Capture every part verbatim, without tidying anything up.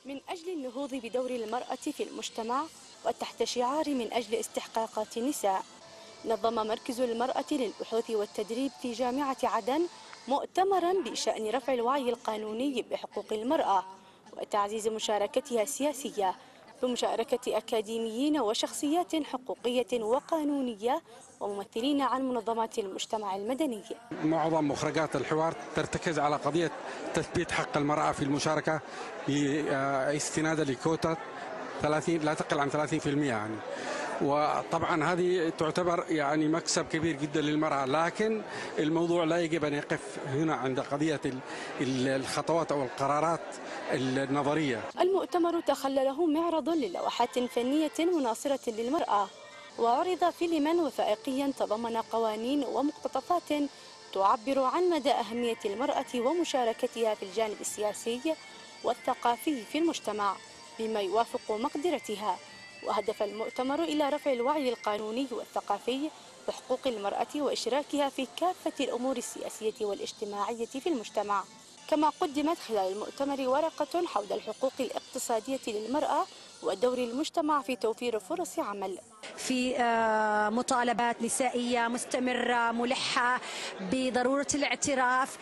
من أجل النهوض بدور المرأة في المجتمع وتحت شعار من أجل استحقاقات النساء، نظم مركز المرأة للبحوث والتدريب في جامعة عدن مؤتمرا بشأن رفع الوعي القانوني بحقوق المرأة وتعزيز مشاركتها السياسية بمشاركة أكاديميين وشخصيات حقوقية وقانونية وممثلين عن منظمات المجتمع المدني. معظم مخرجات الحوار ترتكز على قضية تثبيت حق المرأة في المشاركة باستنادا لكوتا ثلاثين لا تقل عن ثلاثين بالمئة يعني. وطبعا هذه تعتبر يعني مكسب كبير جدا للمرأة، لكن الموضوع لا يجب أن يقف هنا عند قضية الخطوات أو القرارات النظرية. المؤتمر تخلله معرض للوحات فنية مناصرة للمرأة، وعرض فيلما وثائقيا تضمن قوانين ومقتطفات تعبر عن مدى أهمية المرأة ومشاركتها في الجانب السياسي والثقافي في المجتمع بما يوافق مقدرتها. وهدف المؤتمر إلى رفع الوعي القانوني والثقافي بحقوق المرأة وإشراكها في كافة الأمور السياسية والاجتماعية في المجتمع. كما قدمت خلال المؤتمر ورقة حول الحقوق الاقتصادية للمرأة ودور المجتمع في توفير فرص عمل. في مطالبات نسائية مستمرة ملحة بضرورة الاعتراف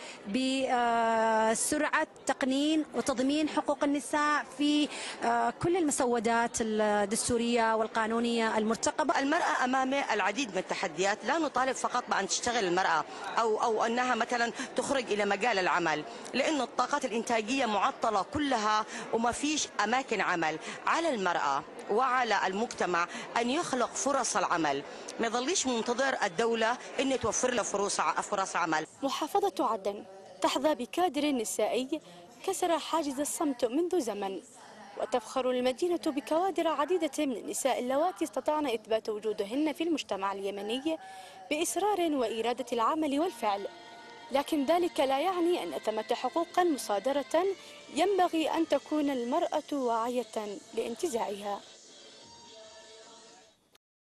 بسرعة تقنين وتضمين حقوق النساء في كل المسودات الدستورية والقانونية المرتقبة. المرأة أمام العديد من التحديات، لا نطالب فقط بأن تشتغل المرأة أو أو أنها مثلا تخرج إلى مجال العمل، لأن الطاقات الإنتاجية معطلة كلها وما فيش أماكن عمل. على المرأة وعلى المجتمع أن يخلق فرص العمل، ما يظليش منتظر الدولة أن توفر له فرص فرص عمل. محافظة عدن تحظى بكادر نسائي كسر حاجز الصمت منذ زمن، وتفخر المدينة بكوادر عديدة من النساء اللواتي استطعن إثبات وجودهن في المجتمع اليمني بإصرار وإرادة العمل والفعل. لكن ذلك لا يعني أن ثمة حقوقا مصادرة ينبغي أن تكون المرأة واعية لانتزاعها.